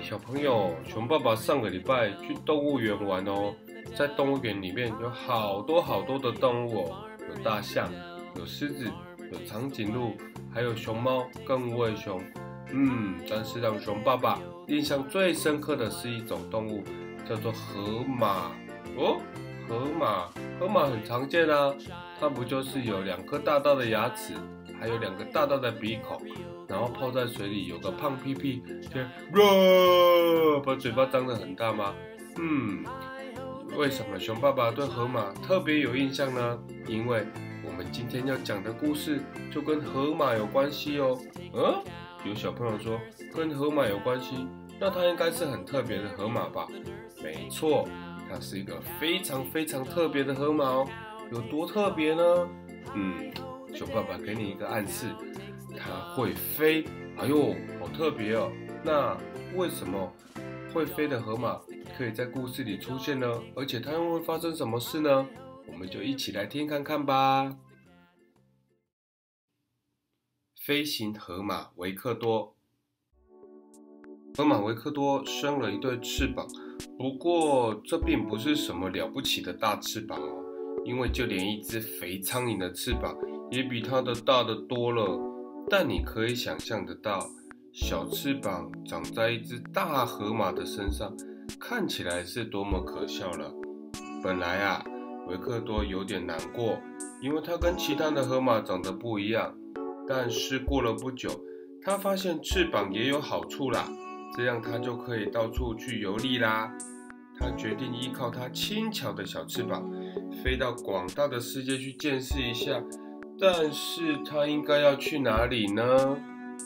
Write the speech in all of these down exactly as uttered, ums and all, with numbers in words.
小朋友，熊爸爸上个礼拜去动物园玩哦，在动物园里面有好多好多的动物哦，有大象，有狮子，有长颈鹿，还有熊猫跟无尾熊。嗯，但是让熊爸爸印象最深刻的是一种动物，叫做河马哦。河马，河马很常见啊，它不就是有两颗大大的牙齿，还有两个大大的鼻孔，然后泡在水里有个胖屁屁，就哇，把嘴巴张得很大吗？嗯，为什么熊爸爸对河马特别有印象呢？因为我们今天要讲的故事就跟河马有关系哦。嗯，有小朋友说跟河马有关系，那它应该是很特别的河马吧？没错。它是一个非常非常特别的河马哦，有多特别呢？嗯，熊爸爸给你一个暗示，它会飞。哎呦，好特别哦！那为什么会飞的河马可以在故事里出现呢？而且它又会发生什么事呢？我们就一起来听看看吧。飞行河马维克多，河马维克多生了一对翅膀。不过，这并不是什么了不起的大翅膀哦，因为就连一只肥苍蝇的翅膀也比它的大得多了。但你可以想象得到，小翅膀长在一只大河马的身上，看起来是多么可笑了。本来啊，维克多有点难过，因为他跟其他的河马长得不一样。但是过了不久，他发现翅膀也有好处啦。这样他就可以到处去游历啦。他决定依靠他轻巧的小翅膀，飞到广大的世界去见识一下。但是他应该要去哪里呢？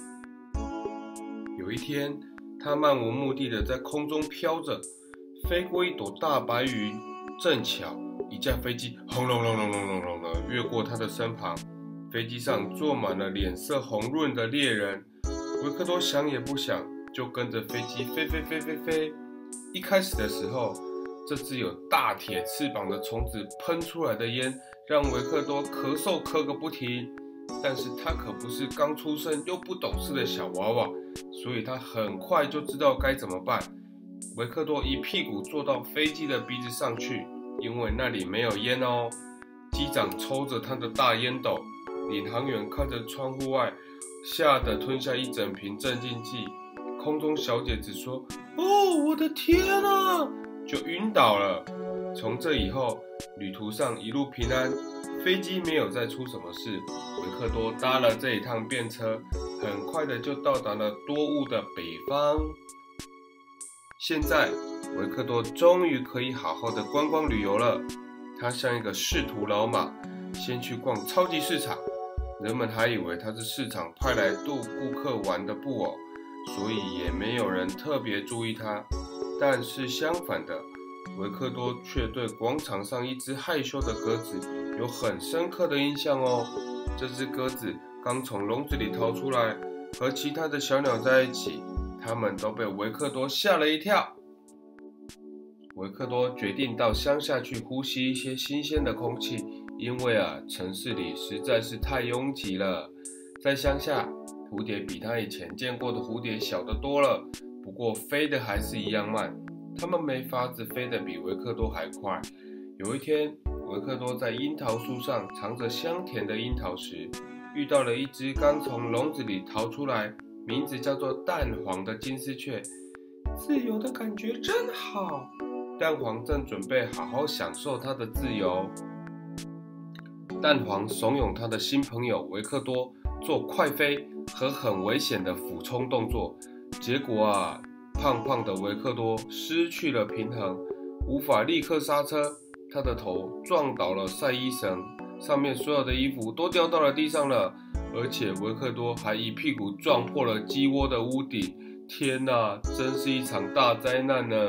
有一天，他漫无目的的在空中飘着，飞过一朵大白云。正巧一架飞机轰隆隆隆隆隆隆的越过他的身旁，飞机上坐满了脸色红润的猎人。维克多想也不想，就跟着飞机飞飞飞飞飞。一开始的时候，这只有大铁翅膀的虫子喷出来的烟，让维克多咳嗽咳个不停。但是他可不是刚出生又不懂事的小娃娃，所以他很快就知道该怎么办。维克多一屁股坐到飞机的鼻子上去，因为那里没有烟哦。机长抽着他的大烟斗，领航员看着窗户外，吓得吞下一整瓶镇静剂。空中小姐只说：“哦，我的天啊！”就晕倒了。从这以后，旅途上一路平安，飞机没有再出什么事。维克多搭了这一趟便车，很快的就到达了多雾的北方。现在，维克多终于可以好好的观光旅游了。他像一个仕途老马，先去逛超级市场。人们还以为他是市场派来逗顾客玩的布偶，所以也没有人特别注意他。但是相反的，维克多却对广场上一只害羞的鸽子有很深刻的印象哦。这只鸽子刚从笼子里逃出来，和其他的小鸟在一起，它们都被维克多吓了一跳。维克多决定到乡下去呼吸一些新鲜的空气，因为啊，城市里实在是太拥挤了。在乡下，蝴蝶比他以前见过的蝴蝶小得多了，不过飞得还是一样慢。它们没法子飞得比维克多还快。有一天，维克多在樱桃树上藏着香甜的樱桃时，遇到了一只刚从笼子里逃出来，名字叫做蛋黄的金丝雀。自由的感觉真好。蛋黄正准备好好享受它的自由。蛋黄怂恿他的新朋友维克多做快飞和很危险的俯冲动作，结果啊，胖胖的维克多失去了平衡，无法立刻刹车，他的头撞倒了晒衣绳，上面所有的衣服都掉到了地上了，而且维克多还一屁股撞破了鸡窝的屋顶。天哪，真是一场大灾难呢！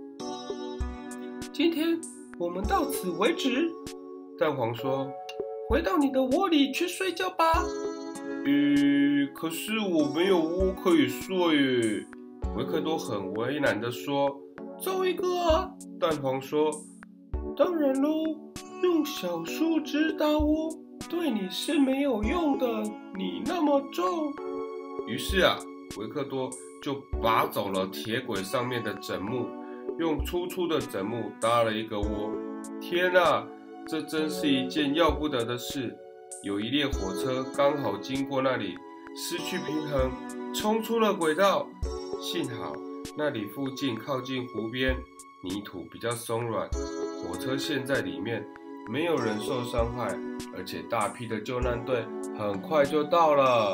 今天我们到此为止，蛋黄说。回到你的窝里去睡觉吧。呃，可是我没有窝可以睡耶。维克多很为难地说。找一个啊，蛋黄说。当然喽，用小树枝搭窝对你是没有用的，你那么重。于是啊， 维克多就拔走了铁轨上面的枕木，用粗粗的枕木搭了一个窝。天哪，这真是一件要不得的事！有一列火车刚好经过那里，失去平衡，冲出了轨道。幸好那里附近靠近湖边，泥土比较松软，火车陷在里面，没有人受伤害，而且大批的救难队很快就到了。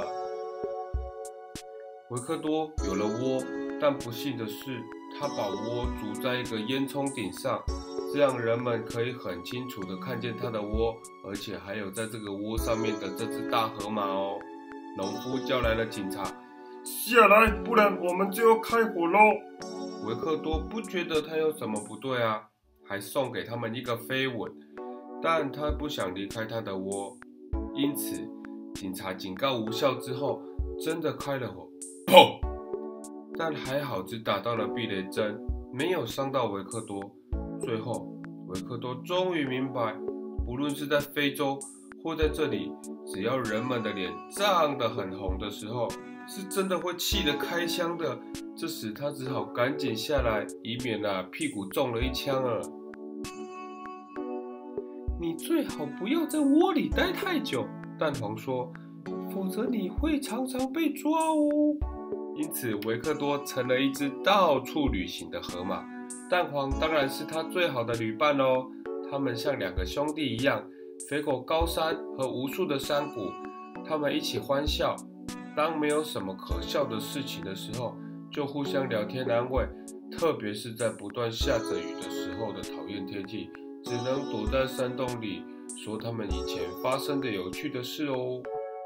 维克多有了窝，但不幸的是，他把窝筑在一个烟囱顶上，这样人们可以很清楚地看见他的窝，而且还有在这个窝上面的这只大河马哦。农夫叫来了警察，下来，不然我们就要开火喽。维克多不觉得他有什么不对啊，还送给他们一个飞吻，但他不想离开他的窝，因此警察警告无效之后，真的开了火，砰！但还好只打到了避雷针，没有伤到维克多。最后，维克多终于明白，不论是在非洲或在这里，只要人们的脸涨得很红的时候，是真的会气得开枪的。这时他只好赶紧下来，以免啊屁股中了一枪啊。你最好不要在窝里待太久，蛋黄说，否则你会常常被抓哦。因此，维克多成了一只到处旅行的河马。蛋黄当然是他最好的旅伴哦。他们像两个兄弟一样，飞过高山和无数的山谷。他们一起欢笑，当没有什么可笑的事情的时候，就互相聊天安慰。特别是在不断下着雨的时候的讨厌天气，只能躲在山洞里说他们以前发生的有趣的事哦。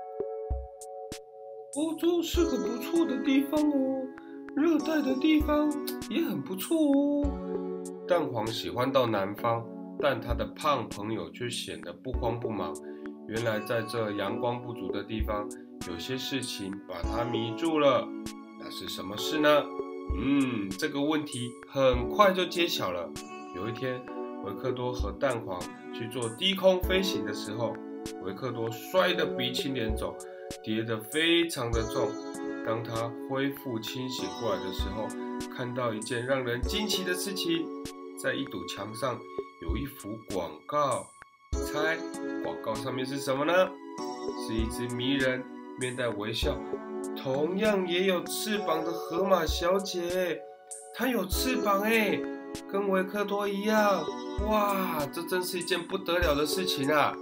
欧洲是个不错的地方哦，热带的地方也很不错哦。蛋黄喜欢到南方，但他的胖朋友却显得不慌不忙。原来在这阳光不足的地方，有些事情把他迷住了。那是什么事呢？嗯，这个问题很快就揭晓了。有一天，维克多和蛋黄去做低空飞行的时候，维克多摔得鼻青脸肿，跌得非常的重。当他恢复清醒过来的时候，看到一件让人惊奇的事情，在一堵墙上有一幅广告。猜广告上面是什么呢？是一只迷人、面带微笑，同样也有翅膀的河马小姐。她有翅膀哎，跟维克多一样。哇，这真是一件不得了的事情啊！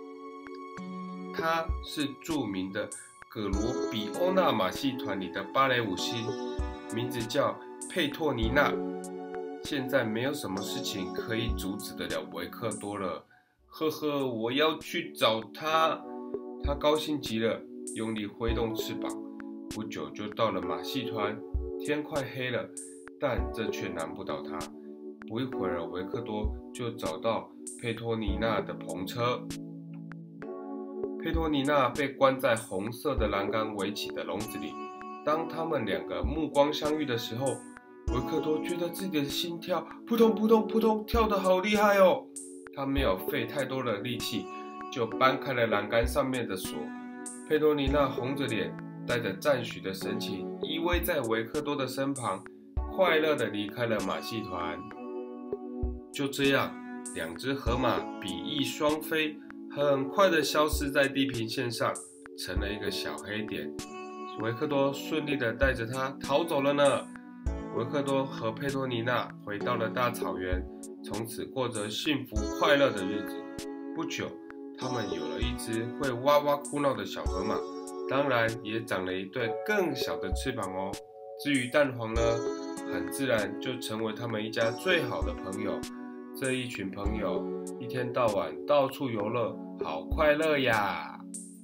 她是著名的葛罗比欧纳马戏团里的芭蕾舞星，名字叫佩托尼娜。现在没有什么事情可以阻止得了维克多了。呵呵，我要去找她。他高兴极了，用力挥动翅膀，不久就到了马戏团。天快黑了，但这却难不倒他。不一会儿，维克多就找到佩托尼娜的篷车。佩托尼娜被关在红色的栏杆围起的笼子里。当他们两个目光相遇的时候，维克多觉得自己的心跳扑通扑通扑通跳得好厉害哦。他没有费太多的力气，就搬开了栏杆上面的锁。佩托尼娜红着脸，带着赞许的神情，依偎在维克多的身旁，快乐地离开了马戏团。就这样，两只河马比翼双飞，很快地消失在地平线上，成了一个小黑点。维克多顺利地带着它逃走了呢。维克多和佩托尼娜回到了大草原，从此过着幸福快乐的日子。不久，他们有了一只会哇哇哭闹的小河马，当然也长了一对更小的翅膀哦。至于蛋黄呢，很自然就成为他们一家最好的朋友。这一群朋友一天到晚到处游乐，好快乐呀！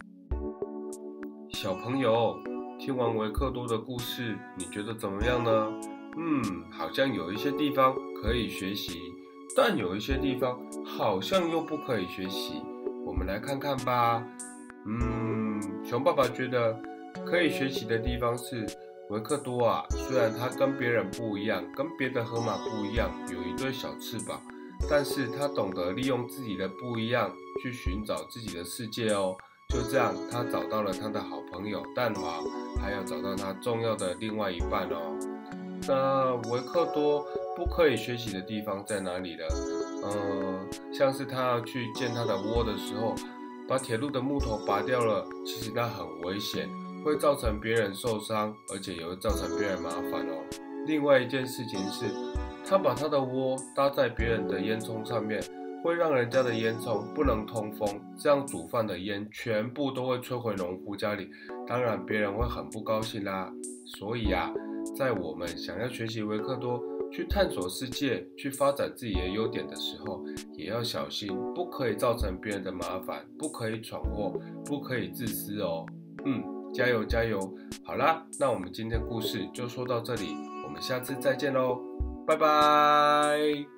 小朋友，听完维克多的故事，你觉得怎么样呢？嗯，好像有一些地方可以学习，但有一些地方好像又不可以学习。我们来看看吧。嗯，熊爸爸觉得可以学习的地方是维克多啊，虽然他跟别人不一样，跟别的河马不一样，有一对小翅膀，但是他懂得利用自己的不一样去寻找自己的世界哦。 就这样，他找到了他的好朋友蛋黄，还有找到他重要的另外一半哦。那维克多不可以学习的地方在哪里呢？呃，像是他要去建他的窝的时候，把铁路的木头拔掉了，其实那很危险，会造成别人受伤，而且也会造成别人麻烦哦。另外一件事情是，他把他的窝搭在别人的烟囱上面，会让人家的烟囱不能通风，这样煮饭的烟全部都会吹回农夫家里，当然别人会很不高兴啦。所以啊，在我们想要学习维克多，去探索世界，去发展自己的优点的时候，也要小心，不可以造成别人的麻烦，不可以闯祸，不可以自私哦。嗯，加油加油！好啦，那我们今天的故事就说到这里，我们下次再见喽，拜拜。